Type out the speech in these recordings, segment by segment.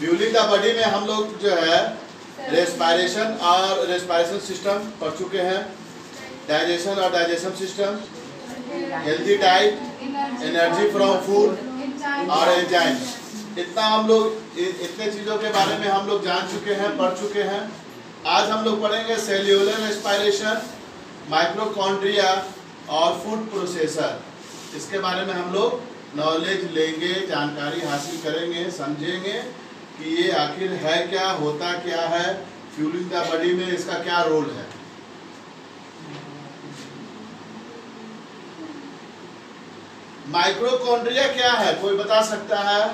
Fuelling the body में हम लोग जो है रेस्पिरेशन और रेस्पिरेशन सिस्टम पढ़ चुके हैं, डाइजेशन और digestion system, healthy diet, energy from food और एंजाइम्स। इतना हम लोग इतने चीज़ों के बारे में हम लोग जान चुके हैं, पढ़ चुके हैं। आज हम लोग पढ़ेंगे सेल्यूलर रेस्पिरेशन, माइटोकॉन्ड्रिया और फूड प्रोसेसर। इसके बारे में हम लोग नॉलेज लेंगे, जानकारी हासिल करेंगे, समझेंगे कि ये आखिर है क्या, होता क्या है, फ्यूलिंग द बॉडी में इसका क्या रोल है। माइटोकॉन्ड्रिया क्या है, कोई बता सकता है?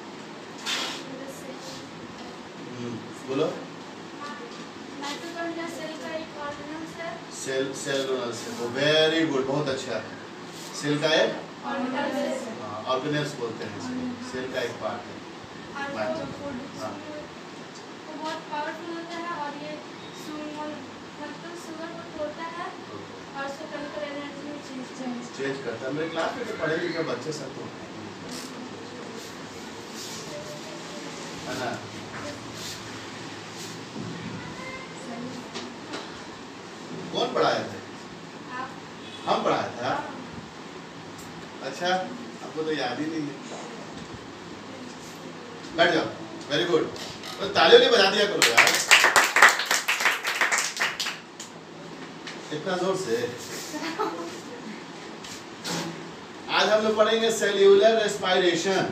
बोलो। माइटोकॉन्ड्रिया सेल का एक ऑर्गेनल्स है। सेलुलर से, वो वेरी गुड, बहुत अच्छा है। सेल का एक ऑर्गेनल्स बोलते हैं इसको, सेल का एक पार्ट है। वो बहुत पावरफुल होता है और ये शुगर को तोड़ता है और उसको केमिकल एनर्जी में चेंज करता है। मेरे क्लास में तो पढ़े लिखे बच्चे सब तो है ना। कौन पढ़ाए थे? हम पढ़ाए थे। अच्छा, आपको तो याद ही नहीं है। बैठ जाओ, वेरी गुड। तो तालियों बजा दिया करो यार, इतना जोर से। आज हम लोग पढ़ेंगे cellular respiration.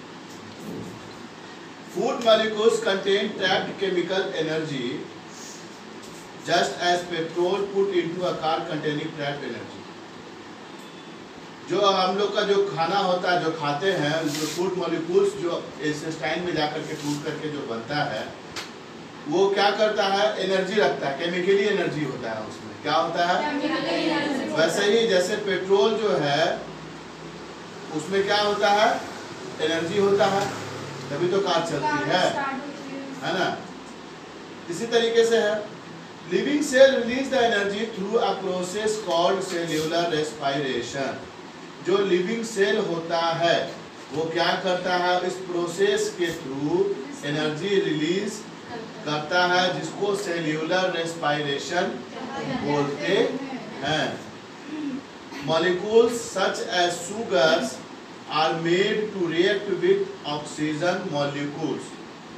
Food molecules contain trapped chemical energy just as petrol put into a car containing trapped energy। जो हम लोग का जो खाना होता है, जो खाते हैं, जो फूड मॉलिक्यूल्स जो इंटेस्टाइन में जाकर के टूट करके जो बनता है, वो क्या करता है, एनर्जी रखता है, केमिकली एनर्जी होता है उसमें। क्या होता है? वैसे ही जैसे पेट्रोल जो है उसमें क्या होता है, एनर्जी होता है, तभी तो कार चलती है ना। इसी तरीके से है, living cell release the energy through a process called cellular respiration. जो लिविंग सेल होता है वो क्या करता है, इस प्रोसेस के थ्रू एनर्जी रिलीज करता है, जिसको सेल्यूलर रेस्पिरेशन बोलते हैं। Molecules such as sugars are made to react with oxygen molecules.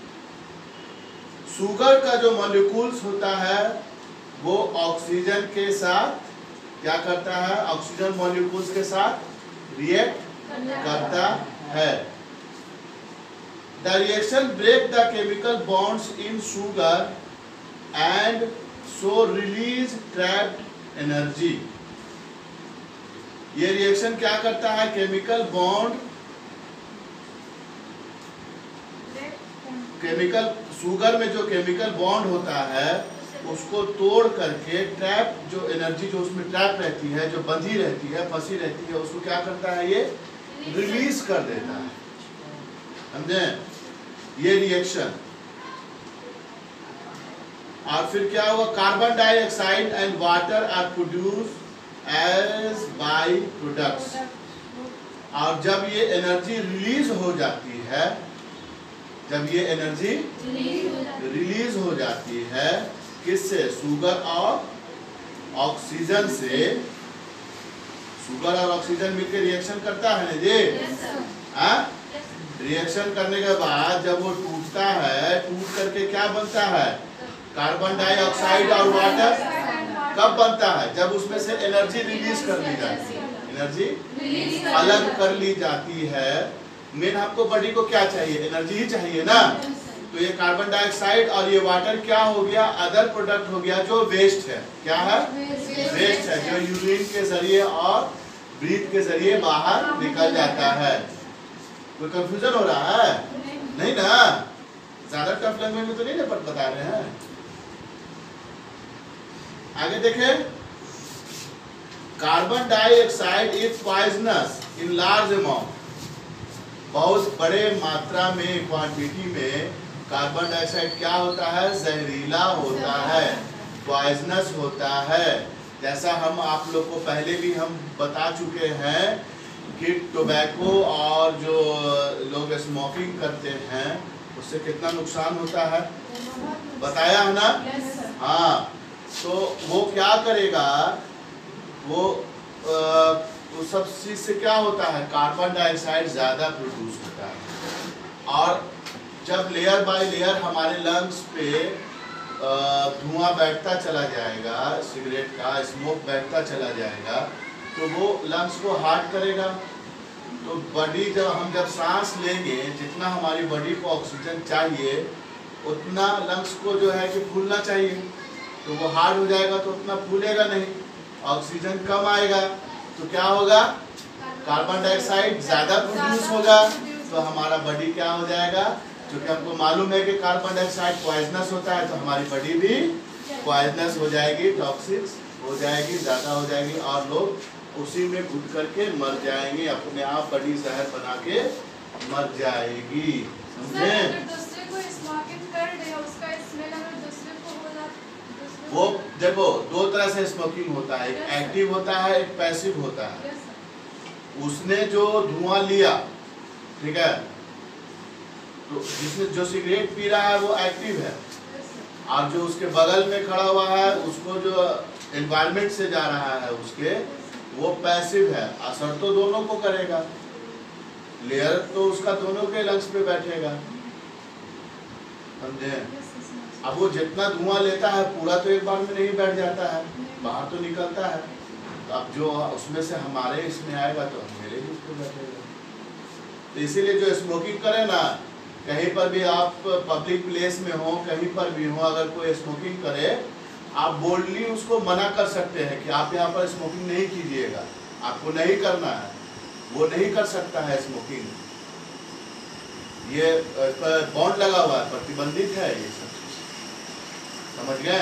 Sugar का जो मॉलिक्यूल्स होता है वो ऑक्सीजन के साथ क्या करता है, ऑक्सीजन मॉलिक्यूल्स के साथ रिएक्ट करता है। The reaction break the chemical bonds in sugar and so release trapped energy. ये रिएक्शन क्या करता है, केमिकल बॉन्ड, केमिकल शुगर में जो केमिकल बॉन्ड होता है उसको तोड़ करके ट्रैप जो एनर्जी जो उसमें ट्रैप रहती है, जो बंधी रहती है, फंसी रहती है, उसको क्या करता है, ये रिलीज कर देता है। समझे? ये रिएक्शन। और फिर क्या हुआ, carbon dioxide and water are produce as by products. और जब ये एनर्जी रिलीज हो जाती है, जब ये एनर्जी रिलीज हो जाती है, किससे, शुगर और ऑक्सीजन से। शुगर और ऑक्सीजन मिलकर रिएक्शन करता है ना जी। रिएक्शन करने के बाद जब वो टूटता है, टूट करके क्या बनता है, कार्बन डाइऑक्साइड और वाटर। कब बनता है, जब उसमें से एनर्जी रिलीज कर ली जाती है, एनर्जी अलग कर ली जाती है। मेन हमको बॉडी को क्या चाहिए, एनर्जी ही चाहिए ना। तो ये कार्बन डाइऑक्साइड और ये वाटर क्या हो गया, अदर प्रोडक्ट हो गया, जो वेस्ट है। क्या है, वेस्ट है, जो यूरिन के जरिए और ब्रीथ के जरिए बाहर निकल जाता है। कोई कंफ्यूजन हो रहा है? नहीं ना, ज्यादा टफ लैंग्वेज में तो नहीं ना बता रहे हैं। आगे देखें, carbon dioxide is poisonous in large amount. बहुत बड़े मात्रा में, क्वांटिटी में कार्बन डाइऑक्साइड क्या होता है, जहरीला होता है, पॉइजनस होता है। जैसा हम आप लोग को पहले भी हम बता चुके हैं कि टोबैको और जो लोग स्मोकिंग करते हैं उससे कितना नुकसान होता है बताया है ना। हाँ, तो वो क्या करेगा, वो सब चीज से क्या होता है, कार्बन डाइऑक्साइड ज्यादा प्रोड्यूस होता है। और जब लेयर बाय लेयर हमारे लंग्स पे धुआं बैठता चला जाएगा, सिगरेट का स्मोक बैठता चला जाएगा, तो वो लंग्स को हार्ड करेगा। तो बॉडी जब सांस लेंगे, जितना हमारी बॉडी को ऑक्सीजन चाहिए उतना लंग्स को जो है कि फूलना चाहिए, तो वो हार्ड हो जाएगा तो उतना फूलेगा नहीं, ऑक्सीजन कम आएगा, तो क्या होगा, कार्बन डाइऑक्साइड ज्यादा प्रोड्यूस होगा, तो हमारा बॉडी क्या हो जाएगा, क्योंकि हमको मालूम है कि कार्बन डाइऑक्साइड पॉइजनस होता है, तो हमारी बॉडी भी पॉइजनस हो जाएगी, टॉक्सिक हो जाएगी, ज्यादा हो जाएगी, और लोग उसी में घुट करके मर जाएंगे, अपने आप बॉडी जहर बना के मर जाएगी, समझे। वो देखो दो तरह से स्मोकिंग होता है, एक एक्टिव होता है, एक पैसिव होता है। उसने जो धुआं लिया, ठीक है, तो जिसने जो सिगरेट पी रहा है वो एक्टिव है, और जो उसके बगल में खड़ा हुआ है उसको जो एनवायरनमेंट से जा रहा है उसके, वो पैसिव है। असर तो दोनों को करेगा, लेयर तो उसका दोनों के लंग्स पे बैठेगा, समझे। अब वो जितना धुआं लेता है पूरा तो एक बार में नहीं बैठ जाता है, बाहर तो निकलता है, तो अब जो उसमें से हमारे इसमें आएगा तो मेरे भी उसको बैठेगा। तो इसीलिए जो स्मोकिंग करे ना, कहीं पर भी आप पब्लिक प्लेस में हो, कहीं पर भी हो, अगर कोई स्मोकिंग करे, आप बोल्डली उसको मना कर सकते हैं कि आप यहाँ पर स्मोकिंग नहीं कीजिएगा, आपको नहीं करना है, वो नहीं कर सकता है स्मोकिंग, ये बॉन्ड लगा हुआ है, प्रतिबंधित है ये सब, समझ गए।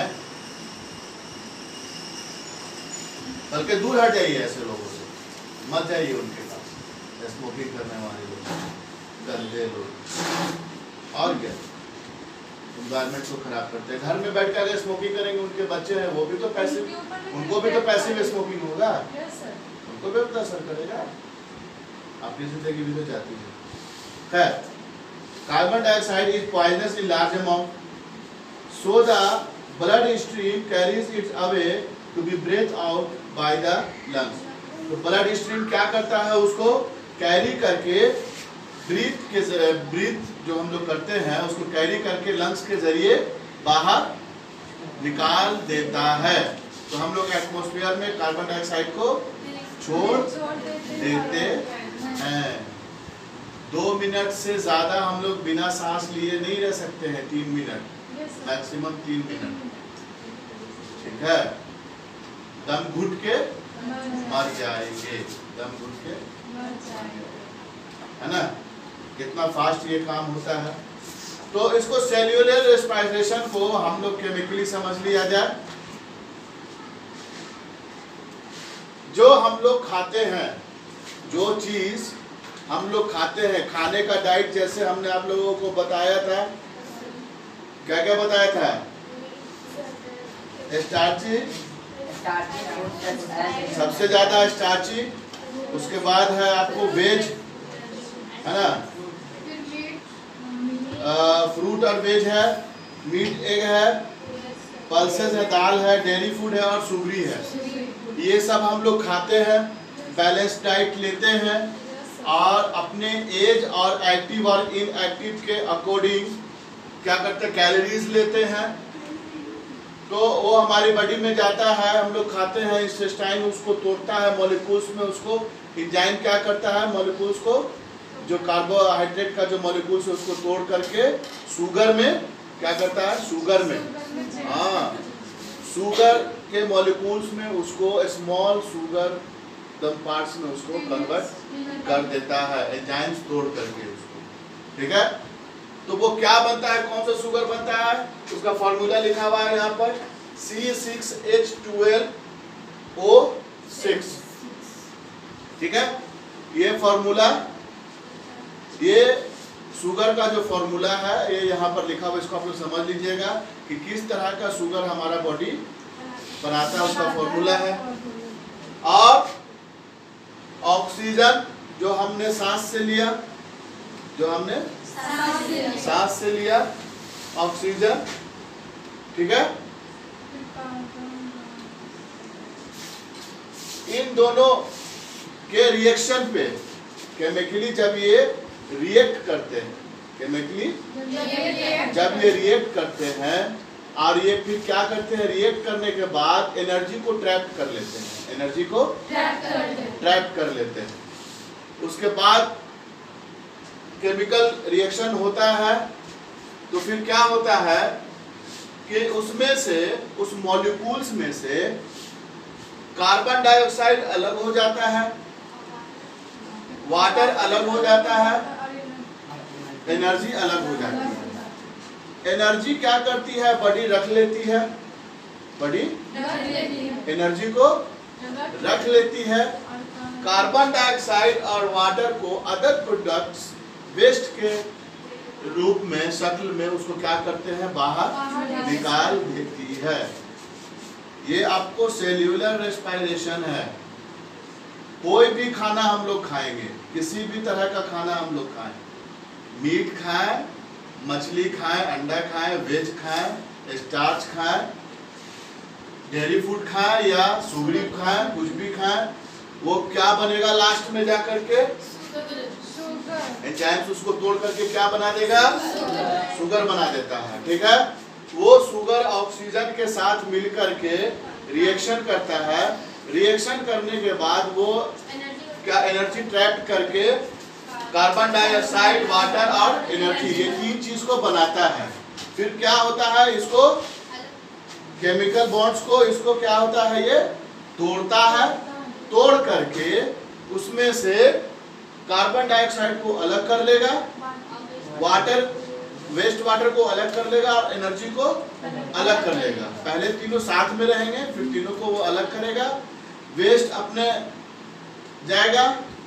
बल्कि दूर हट जाइए ऐसे लोगों से, मत जाइए उनके पास, स्मोकिंग करने वाले लोग, गंदे लोग, और क्या एनवायरनमेंट को खराब करते हैं। घर में बैठ कर अगर स्मोकिंग करेंगे, उनके बच्चे हैं वो भी तो पैसिव, उनको भी तो पैसिव स्मोकिंग होगा, उनको भी तो असर करेगा, अपनी जिंदगी भी तो जाती है। खैर, carbon dioxide is poisonous in large amount, so the blood stream carries it away to be breathed out by the lungs। तो ब्लड स्ट्रीम क्या करता है, उसको कैरी करके ब्रीथ जो हम लोग करते हैं उसको कैरी करके लंग्स के जरिए बाहर निकाल देता है। तो हम लोग एटमॉस्फेयर में कार्बन डाइऑक्साइड को छोड़ देते हैं। 2 मिनट से ज्यादा हम लोग बिना सांस लिए नहीं रह सकते हैं, 3 मिनट मैक्सिमम 3 मिनट, ठीक है। दम घुट के मर जाएंगे, दम घुट के है ना, कितना फास्ट ये काम होता है। तो इसको सेल्यूलर रेस्पिरेशन को हम लोग केमिकली समझ लिया जाए। जो हम लोग खाते हैं, जो चीज हम लोग खाते हैं, खाने का डाइट जैसे हमने आप लोगों को बताया था, क्या क्या बताया था, स्टार्ची सबसे ज्यादा स्टार्ची, उसके बाद है आपको वेज, है ना, फ्रूट और वेज है, मीट एग है, पल्सेस है, दाल है, डेयरी फूड है और सुगरी है। ये सब हम लोग खाते हैं, बैलेंस डाइट लेते हैं, और अपने एज और एक्टिव और इनएक्टिव के अकॉर्डिंग क्या करते हैं, कैलोरीज लेते हैं, तो वो हमारी बॉडी में जाता है, हम लोग खाते हैं, इंटेस्टाइन उसको तोड़ता है मॉलिक्यूल्स में, उसको एंजाइम क्या करता है, मॉलिक्यूल्स को, जो कार्बोहाइड्रेट का जो मॉलिक्यूल्स है उसको तोड़ करके शुगर में क्या करता है, शुगर में, हाँ, शुगर के मॉलिक्यूल्स में उसको स्मॉल शुगर पार्ट्स में उसको कन्वर्ट कर देता है, एंजाइम्स तोड़ करके उसको, ठीक है। तो वो क्या बनता है, कौन सा शुगर बनता है, उसका फॉर्मूला लिखा हुआ है यहाँ पर, C6H12O6, ठीक है। ये फॉर्मूला, ये शुगर का जो फॉर्मूला है ये यहाँ पर लिखा हुआ, इसको आप लोग समझ लीजिएगा कि किस तरह का शुगर हमारा बॉडी बनाता है, उसका फॉर्मूला है। और ऑक्सीजन जो हमने सांस से लिया, जो हमने सांस से लिया ऑक्सीजन, ठीक है। इन दोनों के रिएक्शन पे केमिकली जब ये रिएक्ट करते हैं, केमिकली जब ये रिएक्ट करते हैं और ये फिर क्या करते हैं, रिएक्ट करने के बाद एनर्जी को ट्रैप कर लेते हैं, एनर्जी को ट्रैप कर लेते हैं। उसके बाद केमिकल रिएक्शन होता है तो फिर क्या होता है कि उसमें से, उस मॉलिक्यूल्स में से कार्बन डाइऑक्साइड अलग हो जाता है, वाटर अलग हो जाता है, एनर्जी अलग हो जाती है। एनर्जी क्या करती है, बॉडी रख लेती है, बॉडी एनर्जी को रख लेती है। कार्बन डाइऑक्साइड और वाटर को अदर प्रोडक्ट्स वेस्ट के रूप में, शक्ल में उसको क्या करते हैं, बाहर निकाल देती है। ये आपको सेल्यूलर रेस्पिरेशन है। कोई भी खाना हम लोग खाएंगे, किसी भी तरह का खाना हम लोग खाएं, मीट खाएं, मछली खाएं, अंडा खाएं, वेज खाएं, स्टार्च खाएं, डेयरी फूड खाएं या सुगरी खाएं, कुछ भी खाएं, वो क्या बनेगा लास्ट में जाकर के, एंजाइम्स उसको तोड़ करके क्या बना देगा, शुगर बना देता है, ठीक है। वो शुगर ऑक्सीजन के साथ मिलकर के रिएक्शन करता है। रिएक्शन करने के बाद वो क्या एनर्जी ट्रैप करके कार्बन डाइऑक्साइड, वाटर और एनर्जी, ये तीन चीज को बनाता है। फिर क्या होता है, इसको केमिकल बॉन्ड्स को, इसको क्या होता है, ये तोड़ता है। तोड़ करके उसमें से कार्बन डाइऑक्साइड को अलग कर लेगा, वाटर, वेस्ट वाटर को अलग कर लेगा और एनर्जी को अलग कर लेगा। पहले तीनों साथ में रहेंगे, फिर तीनों को वो अलग करेगा। वेस्ट अपने जाएगा,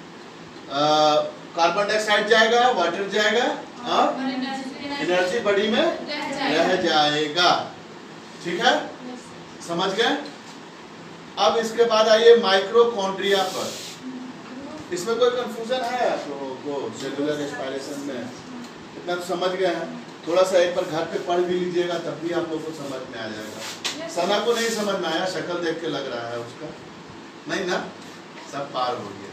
कार्बन डाइऑक्साइड जाएगा, वाटर जाएगा और एनर्जी बॉडी में रह जाएगा, ठीक है, समझ गए। अब इसके बाद आइए माइक्रोकॉन्ड्रिया पर। इसमें कोई कंफ्यूजन है आप लोगों को सेलुलर रेस्पिरेशन में? इतना तो समझ गए हैं। थोड़ा सा एक बार घर पे पढ़ भी लीजिएगा, तब भी आप लोगों को समझ में आ जाएगा। सना को नहीं समझ में आया, शक्ल देख के लग रहा है उसका, नहीं ना, सब पार हो गया।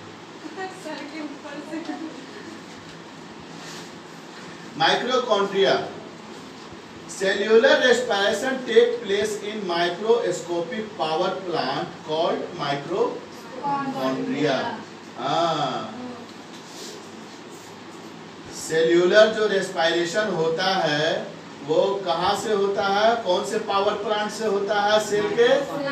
Mitochondria, cellular respiration take place in microscopic power plant called mitochondria. Cellular जो रेस्पिरेशन होता है वो कहाँ से होता है, कौन से पावर प्लांट से होता है, सेल के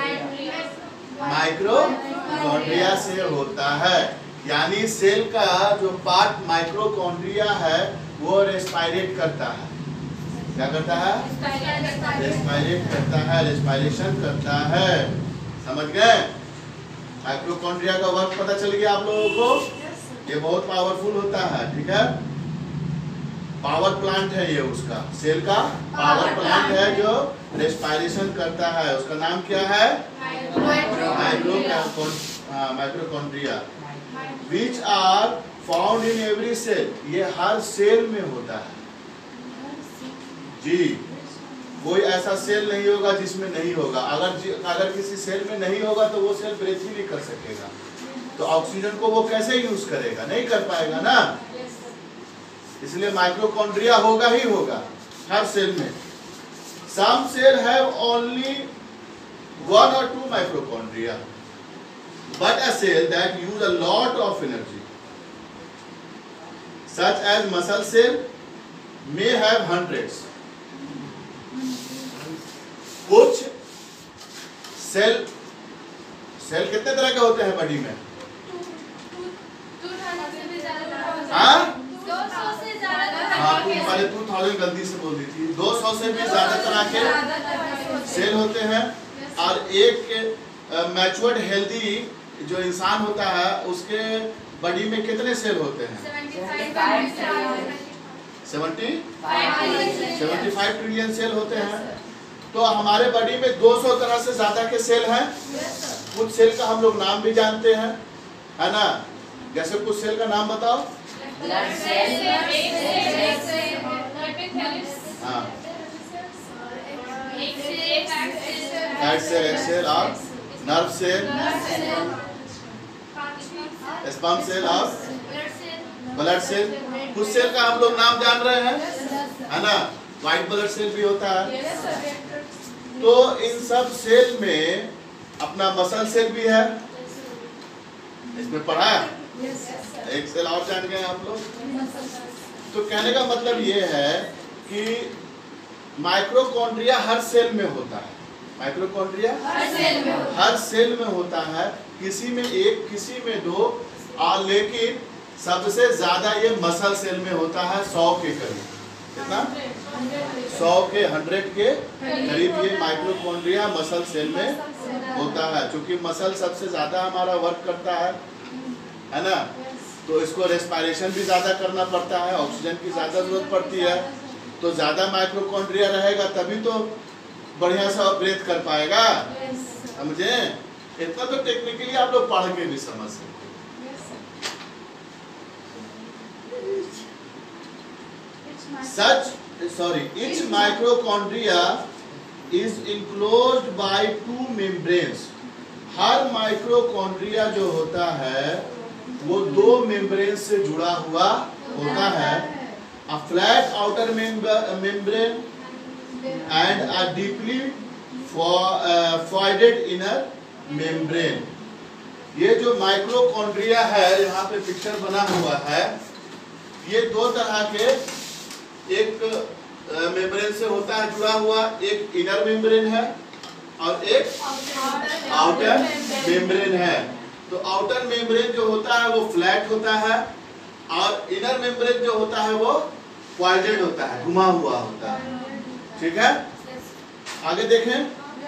माइक्रोकॉन्ड्रिया से होता है। यानी सेल का जो पार्ट माइक्रोकॉन्ड्रिया है वो रेस्पिरेट करता है। क्या करता है, रेस्पिरेट करता है, रेस्पिरेशन करता है, समझ गए। माइक्रोकॉन्ड्रिया का वर्क पता चल गया आप लोगों को, ये बहुत पावरफुल होता है, ठीक है। पावर प्लांट है ये, उसका सेल का पावर प्लांट है जो रेस्पिरेशन करता है। उसका नाम क्या है, mitochondria, which are found in every cell. ये हर सेल में होता है जी, कोई ऐसा सेल नहीं होगा जिसमें नहीं होगा। अगर किसी सेल में नहीं होगा तो वो सेल ब्रीथ ही नहीं कर सकेगा, तो ऑक्सीजन को वो कैसे यूज करेगा, नहीं कर पाएगा ना। इसलिए माइक्रोकॉन्ड्रिया होगा ही होगा हर सेल में। Some cell have only 1 or 2 mitochondria, but a cell that use a lot of energy, such as muscle cell, may have hundreds. कुछ सेल कितने तरह के होते हैं बॉडी में? हाँ, तुम पहले 2000 गलती से बोल दी थी। 200 से भी ज्यादा तरह के सेल होते हैं। और एक मैच्योर्ड हेल्दी जो इंसान होता है उसके बॉडी में कितने सेल होते हैं? 75 ट्रिलियन सेल होते हैं। तो हमारे बॉडी में 200 तरह से ज्यादा के सेल हैं। कुछ सेल का हम लोग नाम भी जानते हैं, है ना। जैसे कुछ सेल का नाम बताओ। ब्लड सेल, हाँ, फैट सेल, एक्स सेल और नर्व सेल, स्पर्म सेल और ब्लड सेल। कुछ सेल का हम लोग नाम जान रहे हैं, है ना? व्हाइट ब्लड सेल भी होता है। तो इन सब सेल में अपना मसल सेल भी है, इसमें पढ़ा है। एक सेल और जान गए आप लोग। तो कहने का मतलब ये है कि माइक्रोकॉन्ड्रिया हर सेल में होता है। माइक्रोकॉन्ड्रिया हर सेल में होता है, किसी में एक, किसी में दो, और लेकिन सबसे ज्यादा ये मसल सेल में होता है, 100 के करीब। कितना? 100 के 100 के करीब ये माइक्रोकॉन्ड्रिया मसल सेल में होता है। क्योंकि मसल सबसे ज्यादा हमारा वर्क करता है ना? तो इसको रेस्पिरेशन भी ज्यादा करना पड़ता है, ऑक्सीजन की ज्यादा जरूरत पड़ती है। तो ज्यादा माइक्रोकॉन्ड्रिया रहेगा तभी तो बढ़िया सा ब्रेथ कर पाएगा। समझे? इतना तो टेक्निकली आप लोग पढ़ के भी समझ सकते। Each mitochondria is enclosed by 2 membranes. हर माइक्रोकॉन्ड्रिया जो होता है वो 2 मेम्ब्रेन से जुड़ा हुआ होता है। A flat outer membrane and a deeply folded inner membrane. ये जो माइक्रोकॉन्ड्रिया है, यहाँ पे पिक्चर बना हुआ है, ये 2 तरह के, एक मेम्ब्रेन से होता है जुड़ा हुआ, एक इनर मेम्ब्रेन है और एक आउटर मेम्ब्रेन है। तो आउटर मेम्ब्रेन जो होता है वो फ्लैट होता है और इनर मेम्ब्रेन जो होता है वो फोल्डेड होता है, घुमा हुआ होता है। ठीक है, आगे देखें।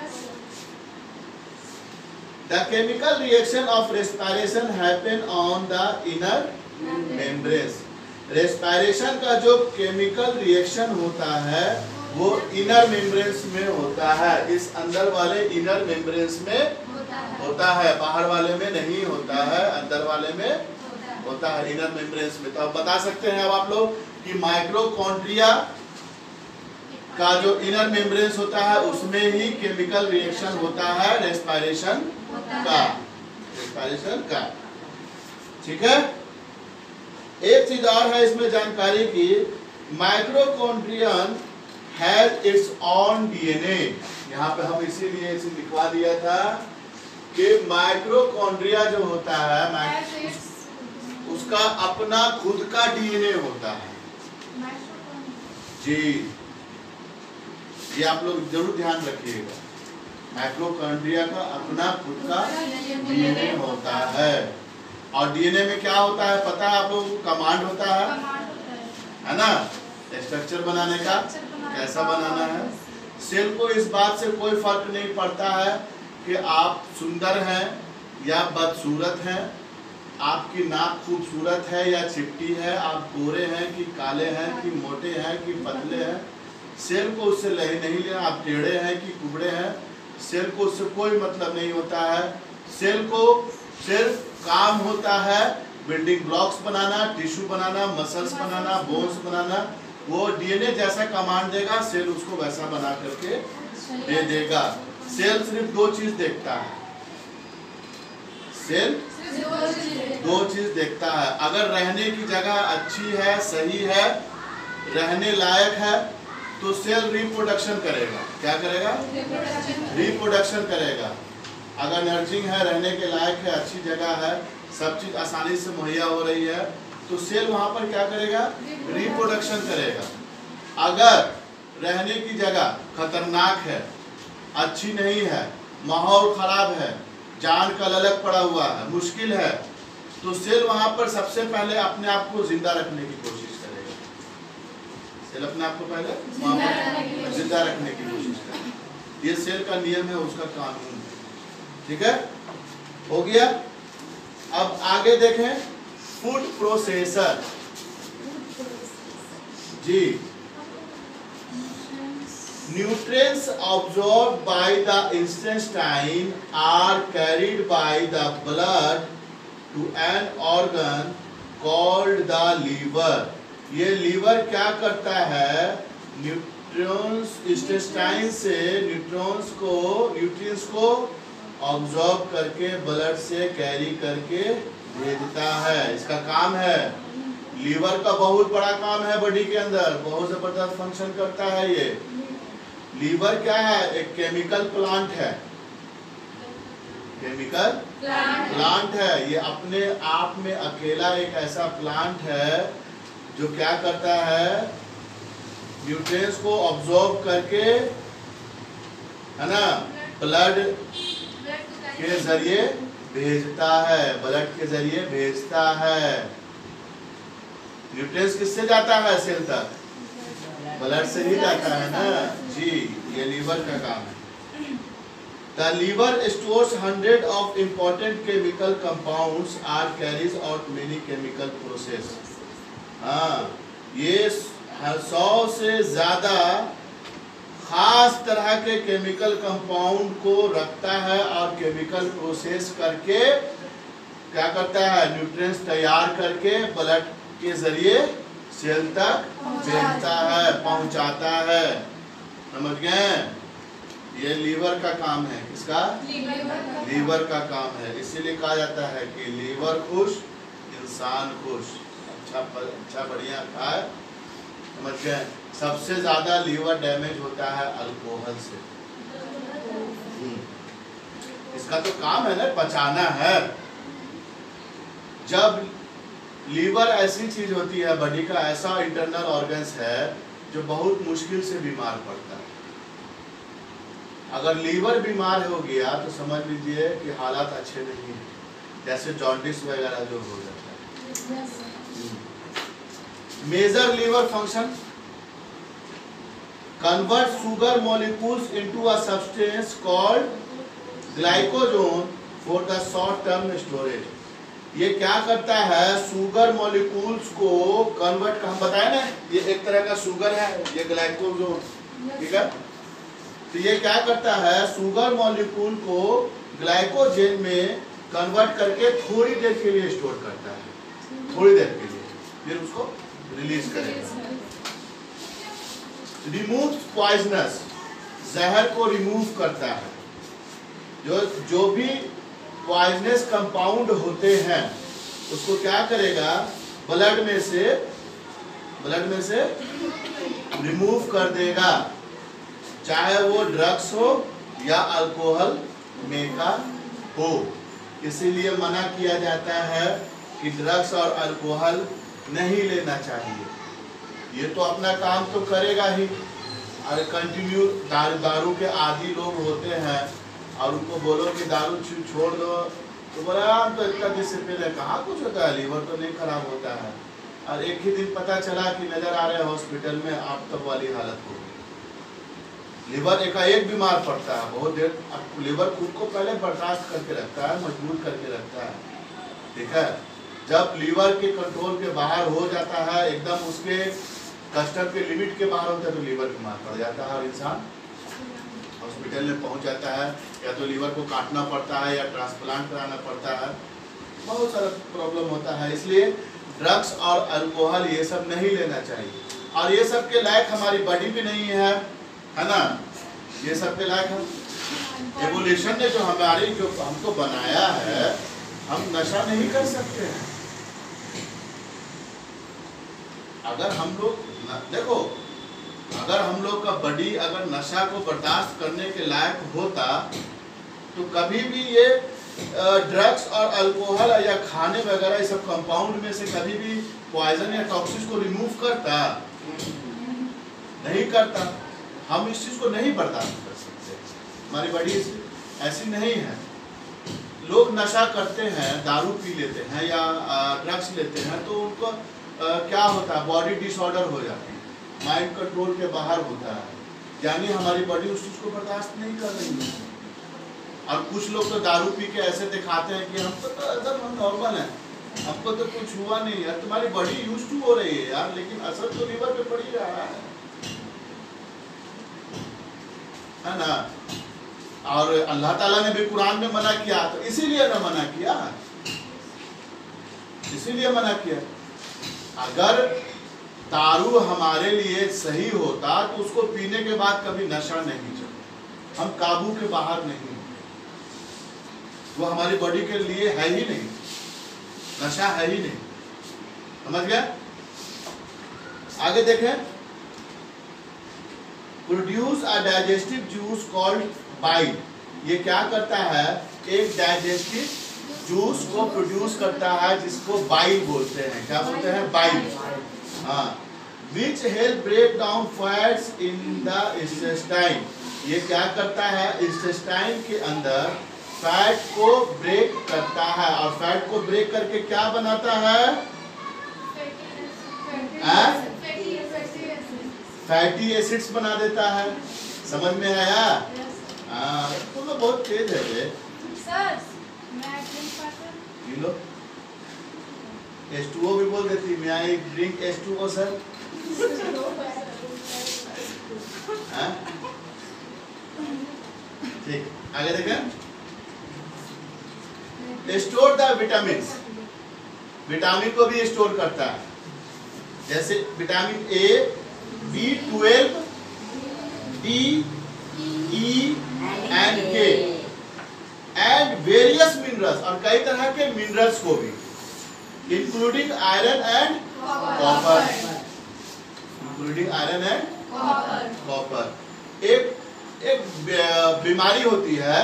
The chemical reaction of respiration happen on the inner membranes. Respiration का जो केमिकल रिएक्शन होता है वो इनर मेम्ब्रेन्स में होता है। इस अंदर वाले इनर मेम्ब्रेन्स में होता है, बाहर वाले में नहीं होता है, अंदर वाले में होता है, इनर मेम्ब्रेन्स में। तो आप बता सकते हैं अब आप लोग कि माइक्रोकॉन्ड्रिया का जो इनर मेम्ब्रेन्स होता है उसमें ही केमिकल रिएक्शन होता है रेस्पिरेशन का। ठीक है, एक चीज और है इसमें जानकारी की, mitochondrion has its own DNA. यहाँ पे हम इसीलिए इसे लिखवा दिया था कि माइक्रोकॉन्ड्रिया जो होता है उसका अपना खुद का डीएनए होता है। जी, ये आप लोग जरूर ध्यान रखिएगा, माइक्रोकॉन्ड्रिया का अपना खुद का डीएनए होता है। और डीएनए में क्या होता है पता है आप लोगों को? कमांड होता है ना, स्ट्रक्चर बनाने का, कैसा बनाना है। सेल को इस बात से कोई फर्क नहीं पड़ता है कि आप सुंदर हैं या बदसूरत हैं, आपकी नाक खूबसूरत है या चिपटी है, आप गोरे हैं कि काले हैं कि मोटे हैं कि पतले हैं, सेल को उससे नहीं लेना। आप टेढ़े हैं कि कुबड़े हैं, सेल को उससे कोई मतलब नहीं होता है। सेल को सिर्फ काम होता है बिल्डिंग ब्लॉक्स बनाना, टिश्यू बनाना, मसल्स बनाना, बोन्स बनाना। वो डीएनए जैसा कमांड देगा, सेल उसको वैसा बना करके दे देगा। सेल सिर्फ 2 चीज देखता है, सेल 2 चीज देखता है। अगर रहने की जगह अच्छी है, सही है, रहने लायक है, तो सेल रिप्रोडक्शन करेगा। क्या करेगा? रिप्रोडक्शन करेगा। अगर नर्सिंग है, रहने के लायक है, अच्छी जगह है, सब चीज आसानी से मुहैया हो रही है, तो सेल वहां पर क्या करेगा? रिप्रोडक्शन करेगा। अगर रहने की जगह खतरनाक है, अच्छी नहीं है, माहौल खराब है, जान का ललक पड़ा हुआ है, मुश्किल है, तो सेल वहां पर सबसे पहले अपने आप को जिंदा रखने की कोशिश करेगा। सेल अपने आप को पहले वहां पर जिंदा रखने की कोशिश करेगा। ये सेल का नियम है, उसका कानून है। ठीक है, हो गया। अब आगे देखें, फूड प्रोसेसर। जी, nutrients absorbed by the intestine are carried by the blood to an organ called the liver. ये लीवर क्या करता है, न्यूट्रॉन्स इंटेस्टाइन से न्यूट्रिएंट्स को ऑब्जॉर्ब करके ब्लड से कैरी करके भेजता है। इसका काम है, लीवर का बहुत बड़ा काम है बॉडी के अंदर, बहुत जबरदस्त फंक्शन करता है ये। लीवर क्या है, एक केमिकल प्लांट है, केमिकल प्लांट है। ये अपने आप में अकेला एक ऐसा प्लांट है जो क्या करता है, न्यूट्रिएंट्स को ऑब्जॉर्ब करके, है ना, ब्लड के जरिए भेजता है, ब्लड के जरिए भेजता है। न्यूट्रिएंट्स किससे जाता है सेल तक, ब्लड से ही जाता है ना जी। ये लीवर का काम है। The liver stores hundred of important chemical compounds or carries out many chemical process। हाँ, ये 100 से ज्यादा खास तरह के केमिकल कंपाउंड को रखता है और केमिकल प्रोसेस करके क्या करता है, न्यूट्रिएंट्स तैयार करके ब्लड के जरिए सेल तक भेजता है, पहुंचाता है। समझ गए, ये लीवर का काम है। किसका, लीवर का काम है। इसीलिए कहा जाता है कि लीवर खुश इंसान खुश। अच्छा बढ़िया खाए। समझ गए, सबसे ज्यादा लीवर डैमेज होता है अल्कोहल से। इसका तो काम है ना, पचाना है। जब लीवर ऐसी चीज होती है, बॉडी का ऐसा इंटरनल ऑर्गन्स है जो बहुत मुश्किल से बीमार पड़ता है। अगर लीवर बीमार हो गया तो समझ लीजिए कि हालात अच्छे नहीं है, जैसे जॉन्डिस वगैरह जो हो जाता है। Major liver function, convert sugar molecules into a substance called glycogen for the short term storage. ये क्या करता है, शुगर मॉलिक्यूल्स को कन्वर्ट, हम बताए ना, ये एक तरह का शुगर है, ये ग्लाइकोजन, ठीक है। तो ये क्या करता है, शुगर मॉलिक्यूल को ग्लाइकोजन में कन्वर्ट करके थोड़ी देर के लिए स्टोर करता है, थोड़ी देर के लिए, फिर उसको रिलीज करेगा। रिमूव पॉइजनस, जहर को रिमूव करता है। जो भी पॉइजनस कंपाउंड होते हैं उसको क्या करेगा, ब्लड में से रिमूव कर देगा, चाहे वो ड्रग्स हो या अल्कोहल मेका हो। इसीलिए मना किया जाता है कि ड्रग्स और अल्कोहल नहीं लेना चाहिए। ये तो अपना काम तो करेगा ही, और कंटिन्यू दारू के आदी लोग होते हैं और उनको बोलो कि दारू छोड़ दो तो बोला आप तो इतना दिन से पहले कहाँ कुछ होता है, लीवर तो नहीं खराब होता है, और एक ही दिन पता चला कि नजर आ रहे हॉस्पिटल में आप तब वाली हालत हो गई। लीवर एकाएक बीमार पड़ता है, बहुत देर लीवर खुद को पहले बर्दाश्त करके रखता है, मजबूर करके रखता है, ठीक है। जब लीवर के कंट्रोल के बाहर हो जाता है, एकदम उसके कस्टम के लिमिट के बाहर होता है, तो लीवर बीमार पड़ जाता है और इंसान हॉस्पिटल में पहुंच जाता है, या तो लीवर को काटना पड़ता है या ट्रांसप्लांट कराना पड़ता है, बहुत सारा प्रॉब्लम होता है। इसलिए ड्रग्स और अल्कोहल ये सब नहीं लेना चाहिए, और ये सब के लायक हमारी बॉडी भी नहीं है ना, ये सब के लायक हम एवोल्यूशन ने जो हमको बनाया है, हम नशा नहीं कर सकते हैं। अगर हम लोग देखो, अगर हम लोग का बॉडी अगर नशा को बर्दाश्त करने के लायक होता तो कभी भी ये ड्रग्स और अल्कोहल या खाने वगैरह ये सब कंपाउंड में से कभी भी पॉइजन या टॉक्सिस को रिमूव करता नहीं करता। हम इस चीज को नहीं बर्दाश्त कर सकते, हमारी बॉडी ऐसी नहीं है। लोग नशा करते हैं, दारू पी लेते हैं या ड्रग्स लेते हैं, तो उनको क्या होता है, बॉडी डिसऑर्डर हो जाती है, माइंड कंट्रोल के बाहर होता है, यानी हमारी बॉडी उस चीज को बर्दाश्त नहीं कर रही है। और कुछ लोग तो दारू पी के ऐसे दिखाते हैं कि हमको तो एकदम नॉर्मल है, हमको तो कुछ हुआ नहीं यार, तुम्हारी बॉडी यूज टू हो रही है यार, लेकिन असर तो लीवर पे पड़ ही रहा है ना। और अल्लाह ताला ने भी कुरान में मना किया, तो इसीलिए ना मना किया, इसीलिए मना किया। अगर दारू हमारे लिए सही होता तो उसको पीने के बाद कभी नशा नहीं चलता, हम काबू के बाहर नहीं होते, वो हमारी बॉडी के लिए है ही नहीं, नशा है ही नहीं। समझ गया? आगे देखें, produce a digestive juice called bile. ये क्या करता है? एक डाइजेस्टिव जूस को प्रोड्यूस करता है जिसको बाइल बोलते हैं। क्या बोलते हैं? बाइल। हाँ, which help break down fats in the intestine. ये क्या करता है? इंटेस्टाइन के अंदर फैट को ब्रेक करता है, और फैट को ब्रेक करके क्या बनाता है? फैटी एसिड्स बना देता है। समझ में आया? हाँ, तुम लोग बहुत तेज है रे। सर, मैं ड्रिंक पाता पी लो। H2O भी बोल देती, मैं आई ड्रिंक H2O सर। हाँ? ठीक, आगे देखें। Store the vitamin. विटामिन को भी स्टोर करता है, जैसे vitamin A, B12, D, E and K and various minerals, और कई तरह के मिनरल्स को भी, including iron and copper. Including iron and copper. एक बीमारी होती है,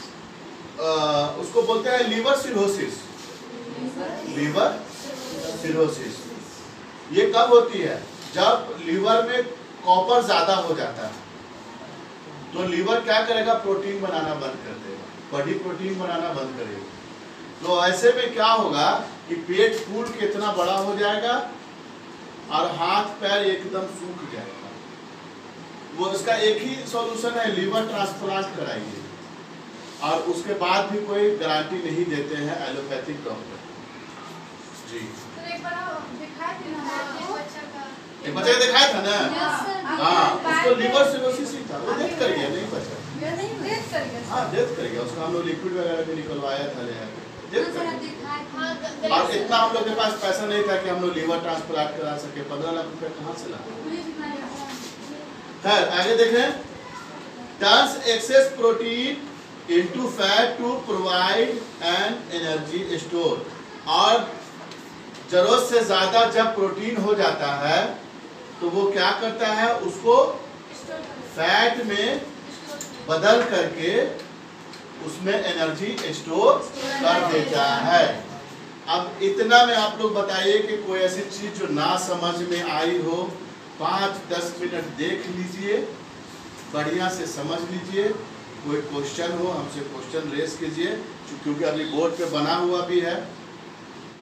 उसको बोलते हैं लीवर सिरोसिस। लीवर सिरोसिस ये कब होती है? जब लीवर में कॉपर ज्यादा हो जाता है तो लीवर क्या करेगा? प्रोटीन बनाना बंद कर देगा, बॉडी प्रोटीन बनाना बंद करेगी। तो ऐसे में क्या होगा कि पेट फूल के इतना बड़ा हो जाएगा और हाथ पैर एकदम सूख जाएगा। वो इसका एक ही सॉल्यूशन है, लीवर ट्रांसप्लांट कराइए। और उसके बाद भी कोई गारंटी नहीं देते हैं एलोपैथिक डॉक्टर जी। तो एक बार दिखाए थे ना एक बच्चे को दिखाया था ना? हाँ, उसको लीवर सिरोसिस ही था, वो डेथ कर गया, नहीं बचा। हाँ, डेथ कर गया, उसका हम लोग लिक्विड वगैरह भी निकलवाया था, डेथ कर गया। और इतना हम लोग के पास पैसा नहीं था कि हम लोग लीवर ट्रांसप्लांट करा सके। 15 लाख रुपए कहाँ से लाए? खैर, आगे देखें। Turns excess protein into fat to provide an energy store। और जरूरत से ज्यादा जब प्रोटीन हो जाता है तो वो क्या करता है? उसको फैट में बदल करके उसमें एनर्जी स्टोर कर देता है। अब इतना में आप लोग बताइए कि कोई ऐसी चीज जो ना समझ में आई हो, 5-10 मिनट देख लीजिए, बढ़िया से समझ लीजिए। कोई क्वेश्चन हो हमसे क्वेश्चन रेस कीजिए, क्योंकि अभी बोर्ड पे बना हुआ भी है।